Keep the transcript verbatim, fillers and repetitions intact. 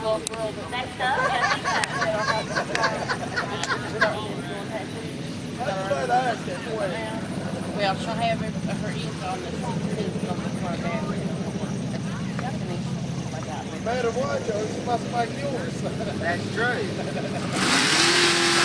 Well, she'll have her, her ears on the sixteenth on the front end. No matter what, Joe, she must make yours. That's true.